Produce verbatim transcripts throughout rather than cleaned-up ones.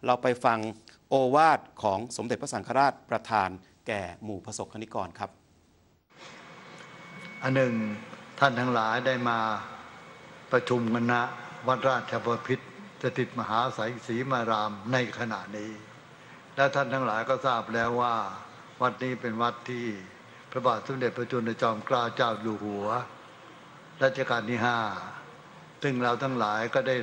เราไปฟังโอวาทของสมเด็จพระสังฆราชประธานแก่หมู่ประสบกนิกรครับอันหนึ่งท่านทั้งหลายได้มาประชุมกันณวัดราชบพิตรสถิตมหาไสยศรีมารามในขณะนี้และท่านทั้งหลายก็ทราบแล้วว่าวัดนี้เป็นวัดที่พระบาทสมเด็จพระจุลจอมเกล้าเจ้าอยู่หัวรัชกาลที่ห้าซึ่งเราทั้งหลายก็ได้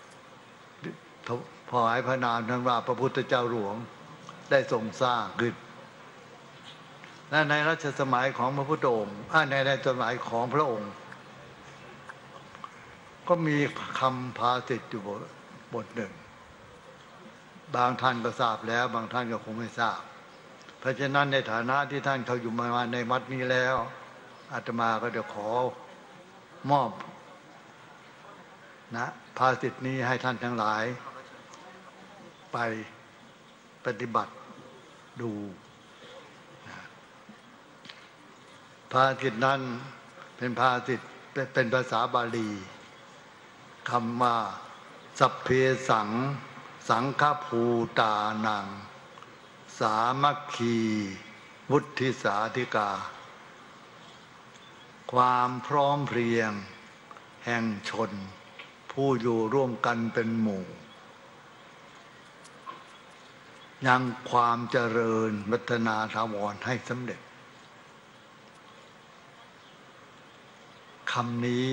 ถวายพระนามทั้งว่าพระพุทธเจ้าหลวงได้ทรงสร้างขึ้นและในรัชสมัยของพระพุทธองค์ในในสมัยของพระองค์ก็มีคำภาษิตอยู่บทหนึ่งบางท่านก็ทราบแล้วบางท่านก็คงไม่ทราบเพราะฉะนั้นในฐานะที่ท่านเขาอยู่มาในวัดนี้แล้วอาตมาก็จะขอมอบนะภาษิตนี้ให้ท่านทั้งหลายไปปฏิบัติดูภาษิตนั้นเป็นภาษิตเป็นภาษาบาลีคำว่าสัพเพสังสังฆภูตานังสามัคคีวุฒิสาธิกาความพร้อมเพรียงแห่งชนผู้อยู่ร่วมกันเป็นหมู่ยังความเจริญวัฒนาถาวรให้สำเร็จคำนี้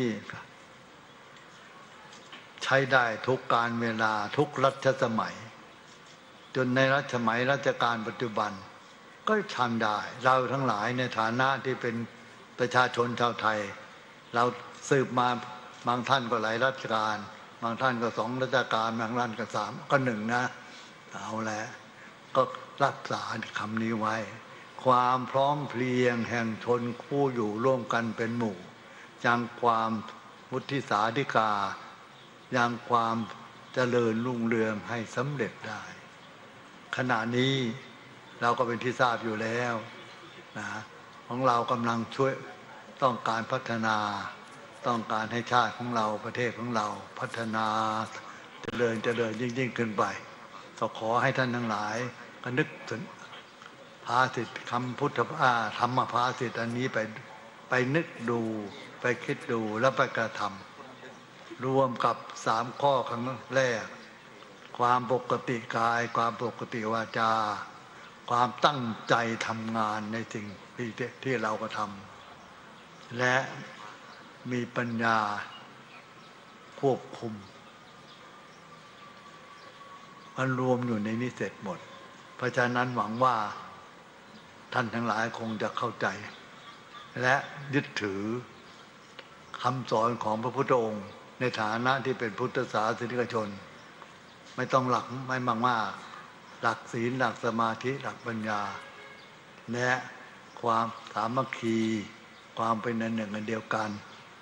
ใช้ได้ทุกการเวลาทุกรัชสมัยจนในรัชสมัยรัชกาลปัจจุบันก็ทำได้เราทั้งหลายในฐานะที่เป็นประชาชนชาวไทยเราสืบมาบางท่านก็หลายรัชกาลบางท่านก็สองรัชกาลบางท่านก็สามก็หนึ่งนะเอาแล้วก็รักษาคำนี้ไว้ความพร้อมเพรียงแห่งชนคู่อยู่ร่วมกันเป็นหมู่ยังความวุฒิสาธิกายังความเจริญรุ่งเรืองให้สำเร็จได้ขณะนี้เราก็เป็นที่ทราบอยู่แล้วนะของเรากำลังช่วยต้องการพัฒนาต้องการให้ชาติของเราประเทศของเราพัฒนาเจริญเจริญยิ่งยิ่งขึ้นไปก็ขอให้ท่านทั้งหลายก็นึกถึงภาษิตคำพุทธอาธรรมภาษิตอันนี้ไปไปนึกดูไปคิดดูแล้วไปกระทำรวมกับสามข้อครั้งแรกความปกติกายความปกติวาจาความตั้งใจทำงานในสิ่งที่ที่เราก็ทำและมีปัญญาควบคุมมันรวมอยู่ในนี้เสร็จหมดเพราะฉะนั้นหวังว่าท่านทั้งหลายคงจะเข้าใจและยึดถือคำสอนของพระพุทธองค์ในฐานะที่เป็นพุทธศาสนิกชนไม่ต้องหลักไม่มากมากหลักศีลหลักสมาธิหลักปัญญาและความสามัคคีความเป็นอันหนึ่งอันเดียวกัน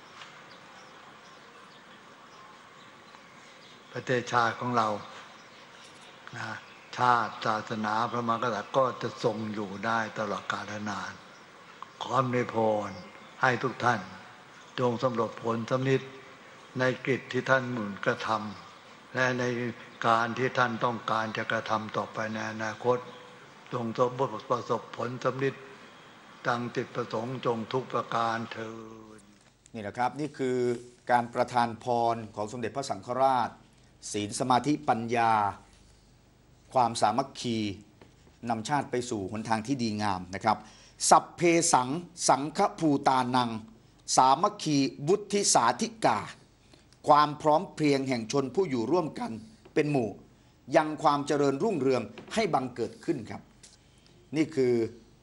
ประเทศชาติของเรานะชาติศาสนาพระมหากษัตริย์ก็จะทรงอยู่ได้ตลอดกาลนานขออำนวยพรให้ทุกท่านจงสำเร็จผลสำนิดในกิจที่ท่านหมุนกระทำและในการที่ท่านต้องการจะกระทำต่อไปในอนาคตจงสมบูรณ์ประสบผลสำนิดดังจิตประสงค์จงทุกประการเถิดนี่แหละครับนี่คือการประทานพรของสมเด็จพระสังฆราชศีลสมาธิปัญญาความสามัคคีนำชาติไปสู่หนทางที่ดีงามนะครับสัพเพสังสังฆภูตานังสามัคคีวุฒิสาธิกาความพร้อมเพรียงแห่งชนผู้อยู่ร่วมกันเป็นหมู่ยังความเจริญรุ่งเรืองให้บังเกิดขึ้นครับนี่คือ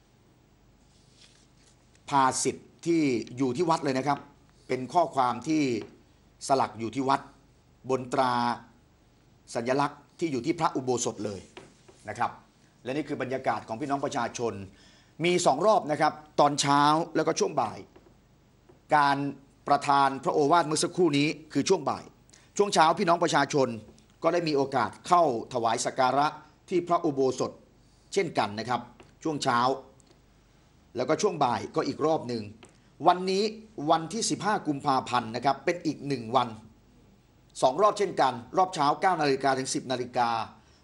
ภาษิตที่อยู่ที่วัดเลยนะครับเป็นข้อความที่สลักอยู่ที่วัดบนตราสัญลักษณ์ที่อยู่ที่พระอุโบสถเลยนะครับและนี่คือบรรยากาศของพี่น้องประชาชนมีสองรอบนะครับตอนเช้าแล้วก็ช่วงบ่ายการประทานพระโอวาทเมื่อสักครู่นี้คือช่วงบ่ายช่วงเช้าพี่น้องประชาชนก็ได้มีโอกาสเข้าถวายสักการะที่พระอุโบสถเช่นกันนะครับช่วงเช้าแล้วก็ช่วงบ่ายก็อีกรอบหนึ่งวันนี้วันที่สิบห้ากุมภาพันธ์นะครับเป็นอีกหนึ่งวันสองรอบเช่นกันรอบเช้าเก้านาฬิกาถึงสิบนาฬิกา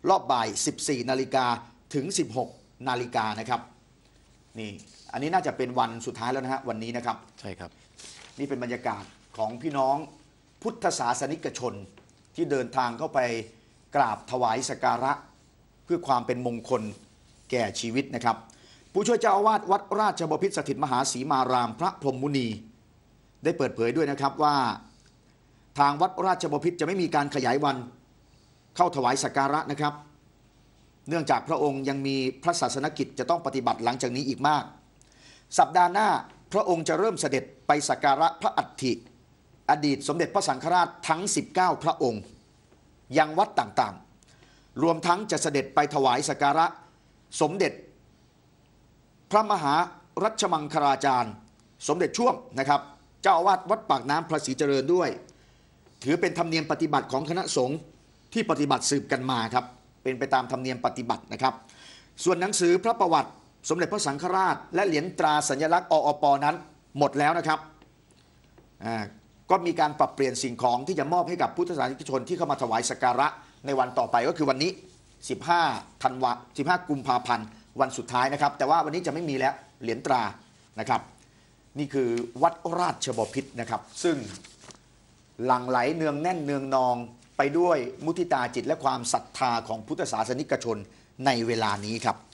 รอบบ่าย สิบสี่ นาฬิกาถึง สิบหก นาฬิกานะครับนี่อันนี้น่าจะเป็นวันสุดท้ายแล้วนะฮะวันนี้นะครับใช่ครับนี่เป็นบรรยากาศของพี่น้องพุทธศาสนิกชนที่เดินทางเข้าไปกราบถวายสักการะเพื่อความเป็นมงคลแก่ชีวิตนะครับผู้ช่วยเจ้าอาวาสวัดราชบพิตรสถิตมหาสีมารามพระพรหมมุนีได้เปิดเผยด้วยนะครับว่าทางวัดราชบพิตรจะไม่มีการขยายวันเข้าถวายสักการะนะครับ เนื่องจากพระองค์ยังมีพระศาสนกิจจะต้องปฏิบัติหลังจากนี้อีกมากสัปดาห์หน้าพระองค์จะเริ่มเสด็จไปสักการะพระอัฐิอดีตสมเด็จพระสังฆราชทั้งสิบเก้าพระองค์ยังวัดต่างๆรวมทั้งจะเสด็จไปถวายสักการะสมเด็จพระมหารัชมังคลาจารย์สมเด็จช่วงนะครับเจ้าอาวาสวัดปากน้ำพระศรีเจริญด้วยถือเป็นธรรมเนียมปฏิบัติของคณะสงฆ์ที่ปฏิบัติสืบกันมาครับเป็นไปตามธรรมเนียมปฏิบัตินะครับส่วนหนังสือพระประวัติสมเด็จพระสังฆราชและเหรียญตราสัญลักษณ์ออปนั้นหมดแล้วนะครับอ่าก็มีการปรับเปลี่ยนสิ่งของที่จะมอบให้กับพุทธศาสนิกชนที่เข้ามาถวายสักการะในวันต่อไปก็คือวันนี้สิบห้าธันวาสิบห้ากุมภาพันธ์วันสุดท้ายนะครับแต่ว่าวันนี้จะไม่มีแล้วเหรียญตรานะครับนี่คือวัดราชบพิตรนะครับซึ่งหลั่งไหลเนืองแน่นเนืองนองไปด้วยมุทิตาจิตและความศรัทธาของพุทธศาสนิกชนในเวลานี้ครับ